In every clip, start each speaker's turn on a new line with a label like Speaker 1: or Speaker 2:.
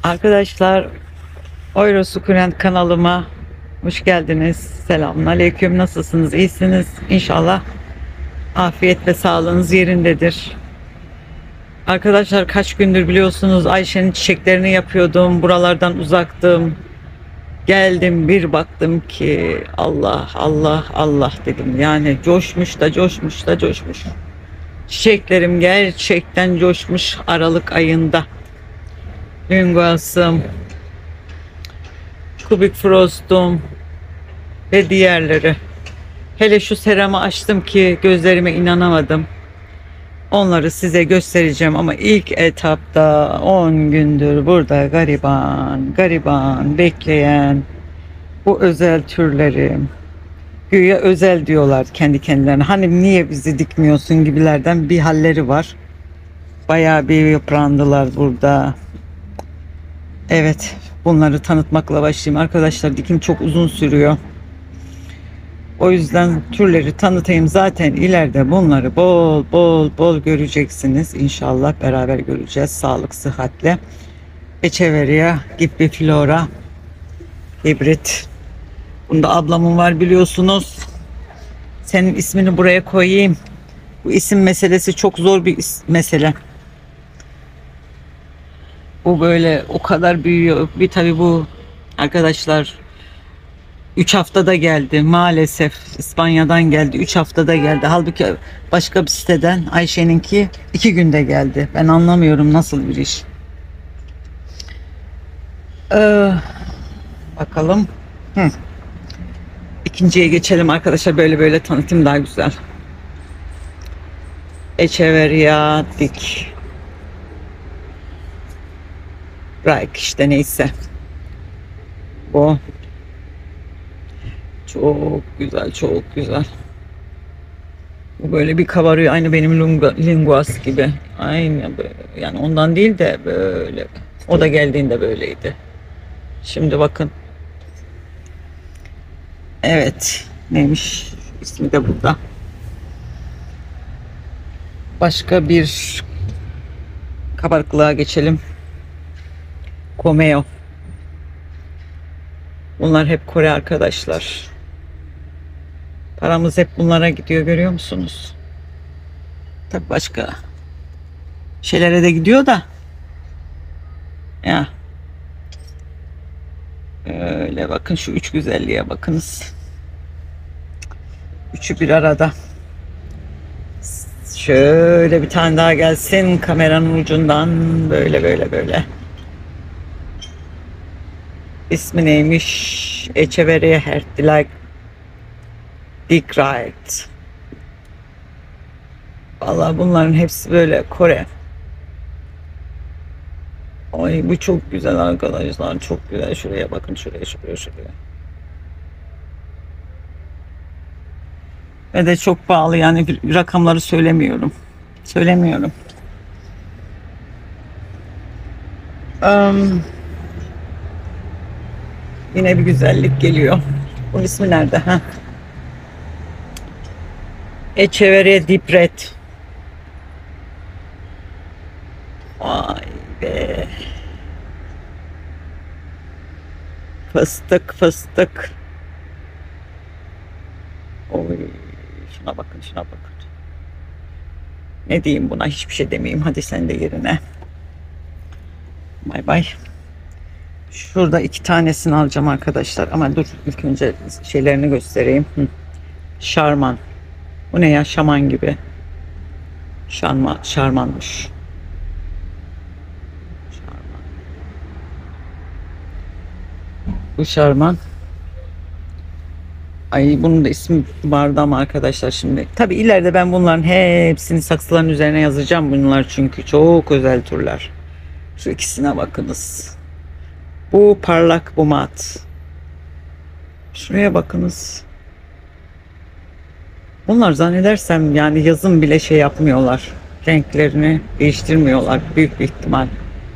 Speaker 1: Arkadaşlar, Oyra Sukulent kanalıma hoş geldiniz. Selamünaleyküm. Nasılsınız? İyisiniz? İnşallah afiyet ve sağlığınız yerindedir. Arkadaşlar, kaç gündür biliyorsunuz Ayşe'nin çiçeklerini yapıyordum. Buralardan uzaktım. Geldim, bir baktım ki Allah Allah Allah dedim. Yani coşmuş da coşmuş da coşmuş. Çiçeklerim gerçekten coşmuş Aralık ayında. Linguas'ım, Kubik Frost'um ve diğerleri. Hele şu seramı açtım ki gözlerime inanamadım. Onları size göstereceğim ama ilk etapta 10 gündür burada gariban gariban bekleyen bu özel türleri, güya özel diyorlar kendi kendilerine. Hani niye bizi dikmiyorsun gibilerden bir halleri var. Bayağı bir yıprandılar burada. Evet, bunları tanıtmakla başlayayım. Arkadaşlar, dikim çok uzun sürüyor. O yüzden türleri tanıtayım. Zaten ileride bunları bol bol bol göreceksiniz. İnşallah beraber göreceğiz. Sağlık, sıhhatle. Echeveria, Gibberelliflora, hibrit. Bunda ablamın var biliyorsunuz. Senin ismini buraya koyayım. Bu isim meselesi çok zor bir mesele. Bu böyle o kadar büyüyor. Bir tabi bu arkadaşlar 3 haftada geldi maalesef. İspanya'dan geldi, 3 haftada geldi. Halbuki başka bir siteden Ayşe'ninki 2 günde geldi. Ben anlamıyorum nasıl bir iş. Bakalım. İkinciye geçelim arkadaşlar. Böyle tanıtım daha güzel. Echeveria dik. Reich işte neyse. Bu çok güzel, çok güzel. Bu böyle bir kabarıyor, aynı benim linguas gibi. Aynı böyle. Yani ondan değil de böyle. O da geldiğinde böyleydi. Şimdi bakın. Evet. Neymiş? İsmi de burada. Başka bir kabarıklığa geçelim. Komeo. Bunlar hep Kore arkadaşlar. Paramız hep bunlara gidiyor, görüyor musunuz? Tabii başka şeylere de gidiyor da. Ya. Öyle bakın, şu üç güzelliğe bakınız. Üçü bir arada. Şöyle bir tane daha gelsin kameranın ucundan. Böyle. İsmi neymiş? Echeveria Hertilak Dikrait. Vallahi bunların hepsi böyle Kore. Ay, bu çok güzel arkadaşlar. Çok güzel. Şuraya bakın. Şuraya. Ve de çok pahalı, yani rakamları söylemiyorum. Yine bir güzellik geliyor. Bunun ismi nerede? Ha? Echeveria Dipret. Vay be. Fıstık. Oy, şuna bakın. Ne diyeyim buna? Hiçbir şey demeyeyim. Hadi sen de yerine. Bay bay. Şurada 2 tanesini alacağım arkadaşlar. Ama dur, ilk önce şeylerini göstereyim. Şarman. Bu ne ya? Şaman gibi. Şarmanmış. Bu şarman. Ay, bunun da ismi vardı ama arkadaşlar şimdi. Tabi ileride ben bunların hepsini saksıların üzerine yazacağım bunlar, çünkü çok özel türler. Şu ikisine bakınız. Bu parlak, bu mat. Şuraya bakınız. Bunlar zannedersem yani yazın bile şey yapmıyorlar. Renklerini değiştirmiyorlar büyük bir ihtimal.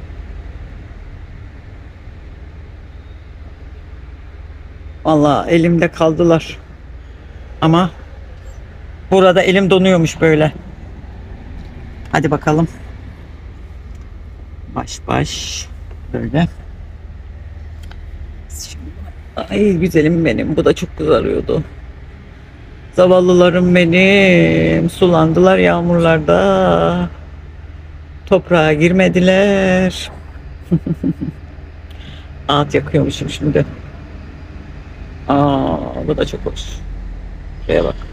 Speaker 1: Vallahi elimde kaldılar. Ama burada elim donuyormuş böyle. Hadi bakalım. Baş böyle. Ay güzelim benim. Bu da çok kızarıyordu. Zavallılarım benim. Sulandılar yağmurlarda. Toprağa girmediler. Ağıt yakıyormuşum şimdi. Aa, bu da çok hoş. Şuraya bak.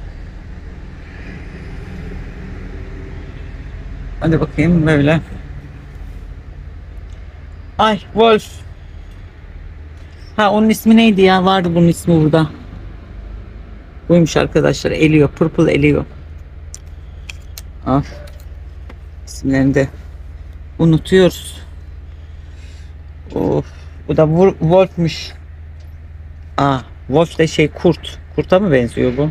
Speaker 1: Hadi bakayım böyle. Ay Wolf. Ha onun ismi neydi ya? Vardı bunun ismi burada. Buymuş arkadaşlar. Elio. Purple Elio. Ah. İsimlerini de unutuyoruz. Of. Bu da Wolf'muş. Aa, Wolf de şey kurt. Kurta mı benziyor bu?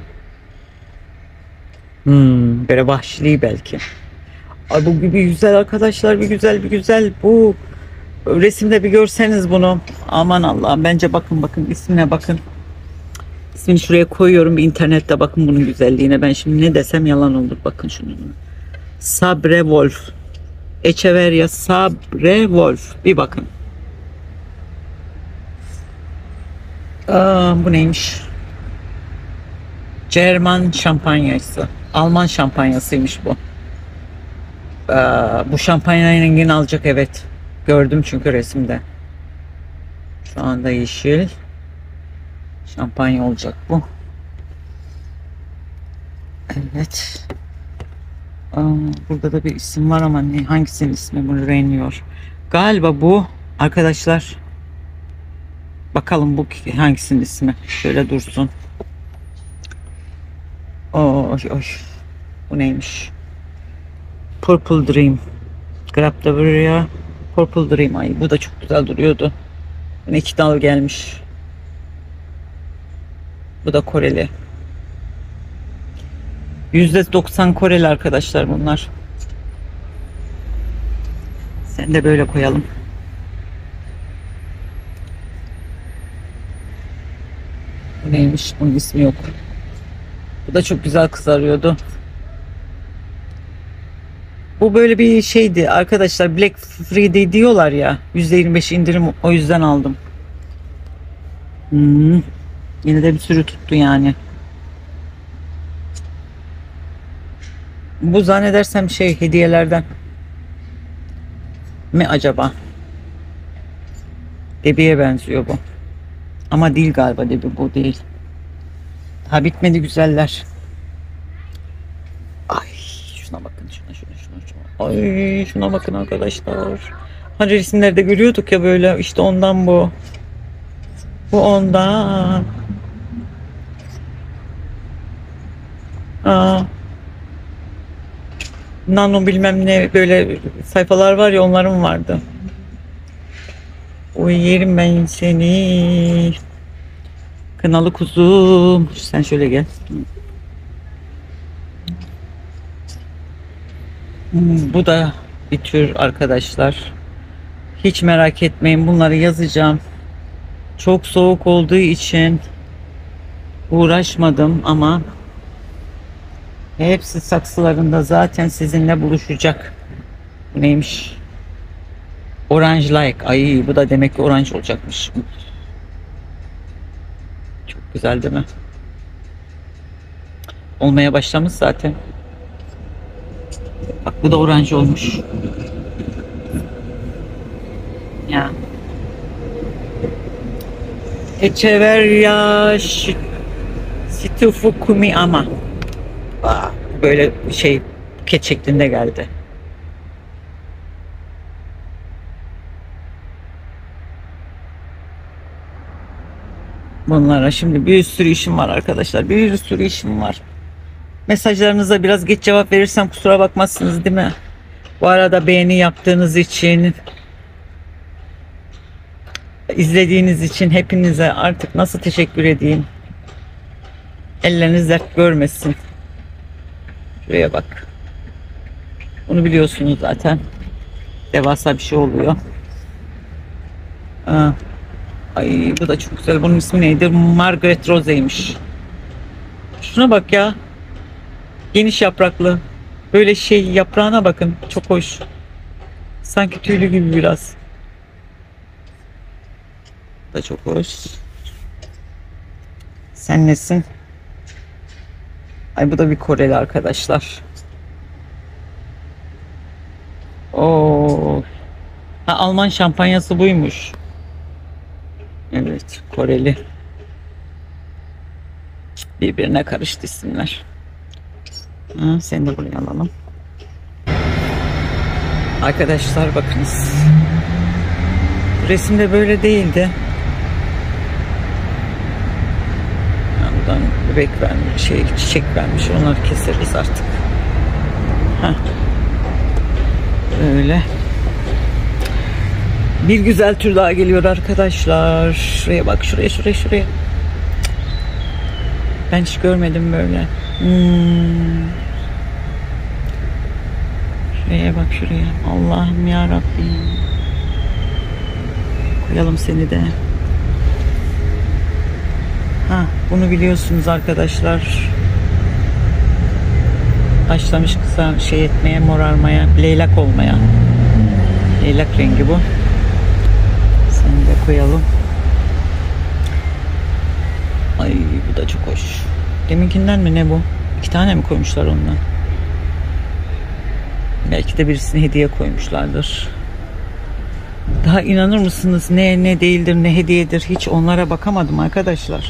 Speaker 1: Böyle vahşili belki. Ay bu gibi güzel arkadaşlar, bir güzel bir güzel bu resimde bir görseniz bunu. Aman Allah'ım bence bakın ismine bakın. İsmini şuraya koyuyorum bir internette bakın bunun güzelliğine. Ben şimdi ne desem yalan olur bakın şunun. Sabre Wolf. Echeverria Sabre Wolf. Bir bakın. Aa, bu neymiş? Cerman şampanyası. Alman şampanyasıymış bu. Bu şampanyanın rengini alacak evet. Gördüm çünkü resimde. Şu anda yeşil. Şampanya olacak bu. Evet. Burada da bir isim var ama hangisinin ismi bunu Reniyor. Galiba bu arkadaşlar. Bakalım bu hangisinin ismi. Şöyle dursun. Oy oy. Bu neymiş? Purple Dream. Grab da buraya. Purple Dream. Ay bu da çok güzel duruyordu. Yine 2 dal gelmiş. Bu da Koreli. %90 Koreli arkadaşlar bunlar. Sen de böyle koyalım. Bu neymiş? Bunun ismi yok. Bu da çok güzel kızarıyordu. Bu böyle bir şeydi arkadaşlar. Black Friday diyorlar ya. %25 indirim o yüzden aldım. Yine de bir sürü tuttu yani. Bu zannedersem şey hediyelerden mi acaba? Debiye benziyor bu. Ama değil galiba Debi bu değil. Daha bitmedi güzeller. Ay şuna bakın şuna. Ay şuna bakın arkadaşlar. Hani resimlerde görüyorduk ya böyle işte ondan bu. Bu ondan. Aa. Nano bilmem ne böyle sayfalar var ya onların vardı. Oy yerim ben seni. Kınalı kuzum. Sen şöyle gel. Bu da bir tür arkadaşlar. Hiç merak etmeyin bunları yazacağım. Çok soğuk olduğu için uğraşmadım ama hepsi saksılarında zaten sizinle buluşacak. Bu neymiş? Orange like. Ay bu da demek ki orange olacakmış. Çok güzel değil mi? Olmaya başlamış zaten. Bak bu da orange olmuş. Ya. Echeverria Shitofukumi ama. Böyle şey buket şeklinde geldi. Bunlara şimdi bir sürü işim var arkadaşlar. Bir sürü işim var. Mesajlarınıza biraz geç cevap verirsem kusura bakmazsınız değil mi? Bu arada beğeni yaptığınız için, izlediğiniz için hepinize artık nasıl teşekkür edeyim? Elleriniz dert görmesin. Şuraya bak. Bunu biliyorsunuz zaten. Devasa bir şey oluyor. Ay bu da çok güzel. Bunun ismi neydi? Margaret Rose'ymiş. Şuna bak ya. Geniş yapraklı. Böyle şey yaprağına bakın. Çok hoş. Sanki tüylü gibi biraz. Bu da çok hoş. Sen nesin? Ay bu da bir Koreli arkadaşlar. Oo. Ha, Alman şampanyası buymuş. Evet, Koreli. Birbirine karıştı isimler. Ha, seni de buraya alalım. Arkadaşlar bakınız. Resimde böyle değildi. Buradan bebek vermiş, çiçek vermiş. Onları keseriz artık. Heh. Öyle. Bir güzel tür daha geliyor arkadaşlar. Şuraya bak, şuraya. Ben hiç görmedim böyle. Şuraya. Allah'ım ya Rabbim. Koyalım seni de. Ha, bunu biliyorsunuz arkadaşlar. Başlamış kısa morarmaya, leylak olmaya. Leylak rengi bu. Seni de koyalım. Ay bu da çok hoş. Deminkinden mi ne bu? 2 tane mi koymuşlar ondan? Belki de birisine hediye koymuşlardır. Daha inanır mısınız ne değildir, ne hediyedir, hiç onlara bakamadım arkadaşlar.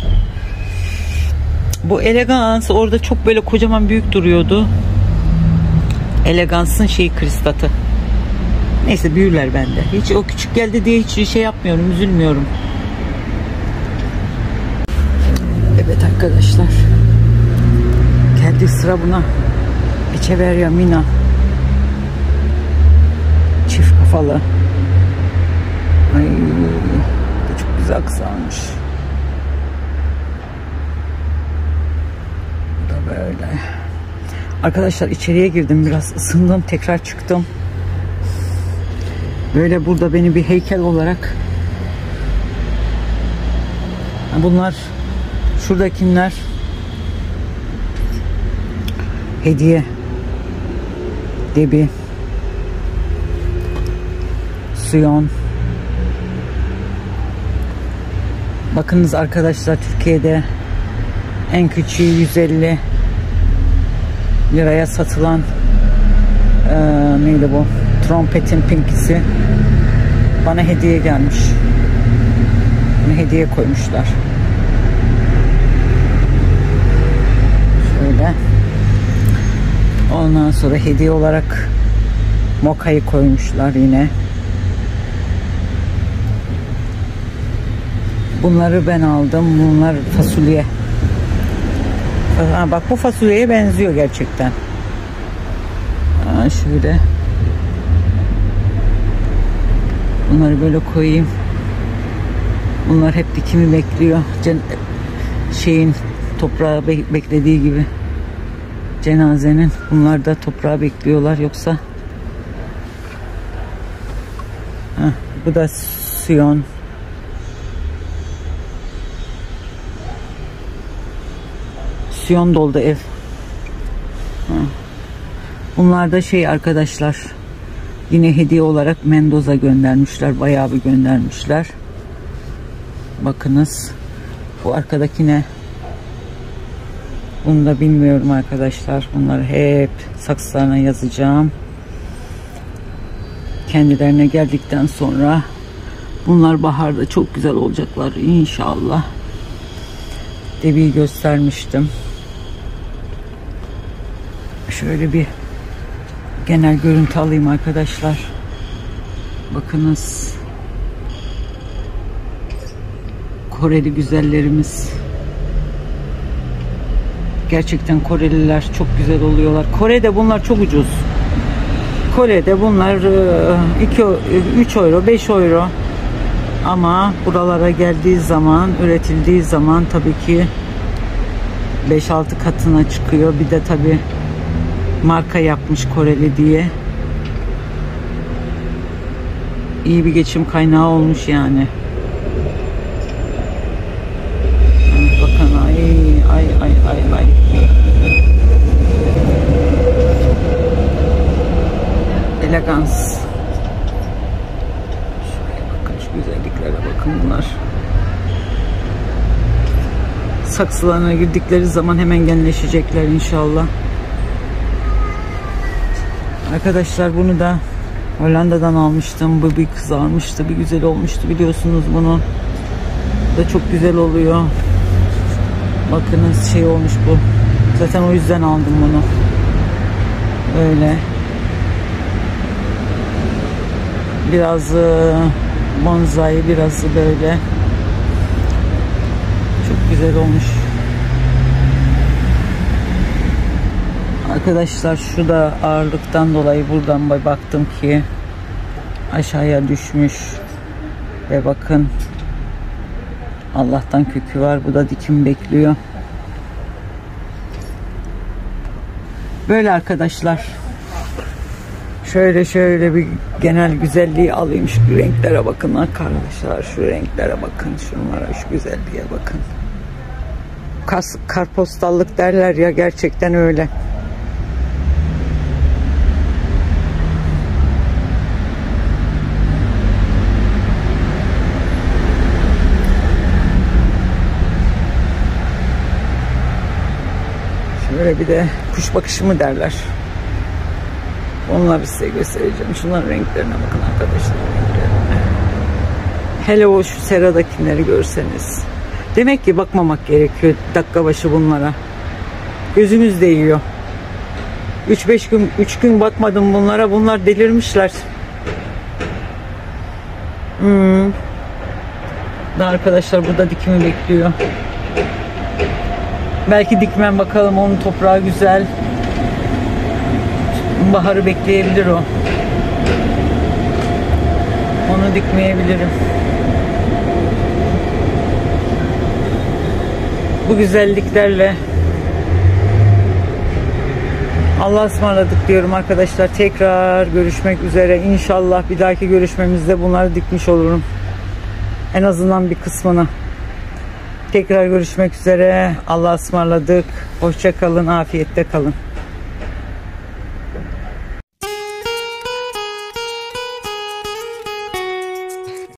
Speaker 1: Bu Elegans orada çok böyle kocaman büyük duruyordu. Elegans'ın kristatı. Neyse büyürler bende. Hiç o küçük geldi diye hiç şey yapmıyorum, üzülmüyorum. Evet arkadaşlar. Geldi sıra buna. Echeverria Mina. Çift kafalı. Ay, bu çok güzel kızarmış. Bu da böyle. Arkadaşlar içeriye girdim, biraz ısındım, tekrar çıktım. Böyle burada beni bir heykel olarak. Bunlar, şuradakiler hediye. Debi, Suyon. Bakınız arkadaşlar, Türkiye'de en küçüğü 150 liraya satılan neydi bu? Trompetin pinkisi bana hediye gelmiş. Bunu hediye koymuşlar. Şöyle. Ondan sonra hediye olarak mokayı koymuşlar yine. Bunları ben aldım. Bunlar fasulye. Ha, bak bu fasulyeye benziyor gerçekten. Ha, şöyle. Bunları böyle koyayım. Bunlar hep dikimi bekliyor. Toprağı beklediği gibi. Cenazenin. Bunlar da toprağı bekliyorlar. Yoksa ha, bu da Suyon. Suyon doldu ev. Ha. Bunlar da arkadaşlar. Yine hediye olarak Mendoza göndermişler. Bayağı bir göndermişler. Bakınız. Bu arkadaki ne? Bunu da bilmiyorum arkadaşlar. Bunları hep saksılarına yazacağım. Kendilerine geldikten sonra bunlar baharda çok güzel olacaklar inşallah. Debiyi göstermiştim. Şöyle bir genel görüntü alayım arkadaşlar. Bakınız. Koreli güzellerimiz. Gerçekten Koreliler çok güzel oluyorlar. Kore'de bunlar çok ucuz. Kore'de bunlar 3 euro, 5 euro. Ama buralara geldiği zaman, üretildiği zaman tabii ki 5-6 katına çıkıyor. Bir de tabii marka yapmış Koreli diye. İyi bir geçim kaynağı olmuş yani. Bakın ay. Elegans. Şuraya bakın, şu güzelliklere bakın bunlar. saksılarına girdikleri zaman hemen genleşecekler inşallah. Arkadaşlar bunu da Hollanda'dan almıştım. Bu bir kızarmıştı, bir güzel olmuştu, biliyorsunuz bunu. Bu da çok güzel oluyor. Bakınız şey olmuş bu. Zaten o yüzden aldım bunu. Böyle. Biraz bonsai, biraz böyle. Çok güzel olmuş. Arkadaşlar şu da ağırlıktan dolayı buradan baktım ki aşağıya düşmüş. Ve bakın, Allah'tan kökü var. Bu da dikim bekliyor. Böyle arkadaşlar. Şöyle bir genel güzelliği alayım. Şu renklere bakın arkadaşlar. Şu renklere bakın. Şunlara, şu güzelliğe bakın. Karpostallık derler ya, gerçekten öyle. Şöyle bir de kuş bakışı mı derler. Onları size göstereceğim. Şunların renklerine bakın arkadaşlar. Hele o şu seradakileri görseniz. Demek ki bakmamak gerekiyor dakika başı bunlara. Gözünüz değiyor. 3 gün bakmadım bunlara. Bunlar delirmişler. Daha arkadaşlar burada dikimi bekliyor. Belki dikmem, bakalım, onun toprağı güzel. Baharı bekleyebilir o. Onu dikmeyebilirim. Bu güzelliklerle Allah'a ısmarladık diyorum arkadaşlar. Tekrar görüşmek üzere. İnşallah bir dahaki görüşmemizde bunları dikmiş olurum. En azından bir kısmını. Tekrar görüşmek üzere. Allah'a ısmarladık. Hoşça kalın, afiyette kalın.